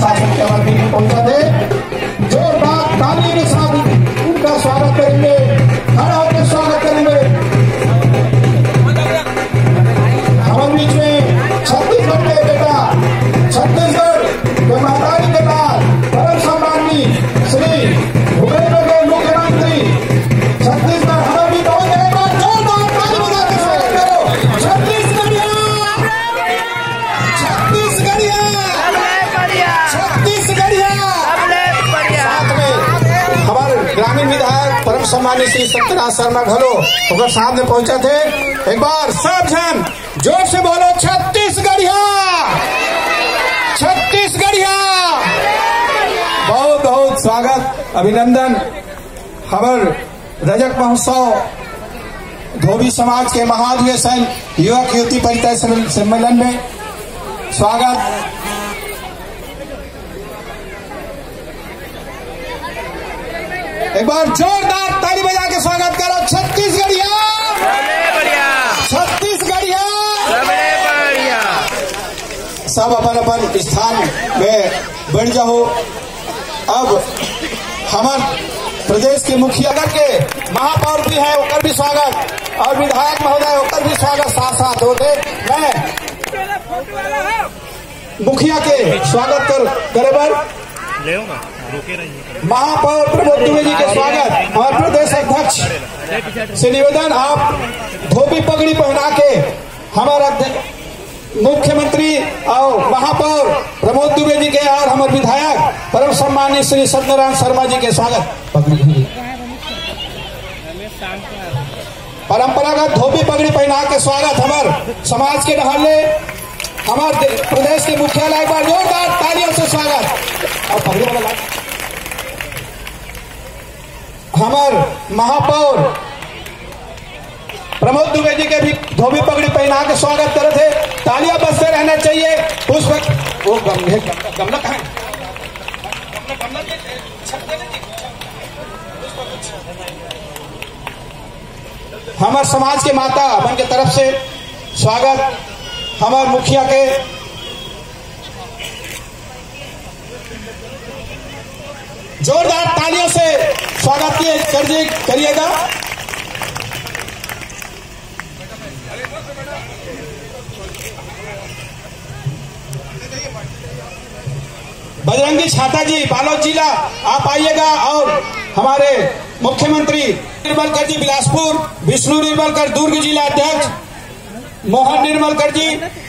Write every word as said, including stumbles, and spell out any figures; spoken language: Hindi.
शासन के अमर में पहुंचा थे। जोरदार तालियों के साथ उनका स्वागत करेंगे, खड़ा होकर स्वागत करेंगे। हमारे बीच में छत्तीसगढ़ के बेटा, छत्तीसगढ़ के महारानी के लाल, परम सम्माननीय श्री भूपेंद्र के मुख्यमंत्री छत्तीसगढ़, हमें भी बहुत एक बार जोरदार ताली बजा के स्वागत करो। छत्तीसगढ़िया, छत्तीसगढ़िया, छत्तीसगढ़िया। साथ में हमारे ग्रामीण विधायक परम सम्माननीय श्री सत्यनारायण शर्मा घलो होकर सामने पहुंचे थे। एक बार सब जन जोर से बोलो छत्तीसगढ़िया, छत्तीसगढ़िया। बहुत बहुत स्वागत, अभिनंदन। हमारे रजत महोत्सव धोबी समाज के महाधिवेशन युवक युवती परिचय सम्मेलन में स्वागत। एक बार जोरदार ताली बजा के स्वागत करो। छत्तीसगढ़िया, छत्तीसगढ़िया। सब अपन अपन स्थान में बैठ जाओ। अब हमारे प्रदेश के मुखिया के महापौर भी है, उनका भी स्वागत, और विधायक महोदय उनका भी स्वागत साथ साथ होते। मैं मुखिया के स्वागत कर करे बर महापौर प्रमोद दुबे जी के स्वागत और प्रदेश अध्यक्ष से निवेदन, आप धोबी पगड़ी पहना के हमारा मुख्यमंत्री और महापौर प्रमोद दुबे जी के और हमारे विधायक परम सम्माननीय श्री सत्यनारायण शर्मा जी के स्वागत। परंपरागत धोबी पगड़ी पहना के स्वागत हमारे समाज के रहने हमारे प्रदेश के मुख्यालय, एक बार जोरदार तालियों से स्वागत। और पगड़ी वाला हमारे महापौर प्रमोद दुबे जी के भी धोबी पगड़ी पहना के स्वागत करे थे। तालियां बजते रहना चाहिए। उस वक्त वो गमले गमला कहाँ है? हमारे समाज के माता बहन के तरफ से स्वागत। हमारे मुखिया के जोरदार तालियों से स्वागत किए करिएगा। बजरंगी छाता जी बालोद जिला आप आइएगा, और हमारे मुख्यमंत्री निर्मलकर जी बिलासपुर, विष्णु निर्मलकर दुर्ग जिला अध्यक्ष, मोहन निर्मलकर जी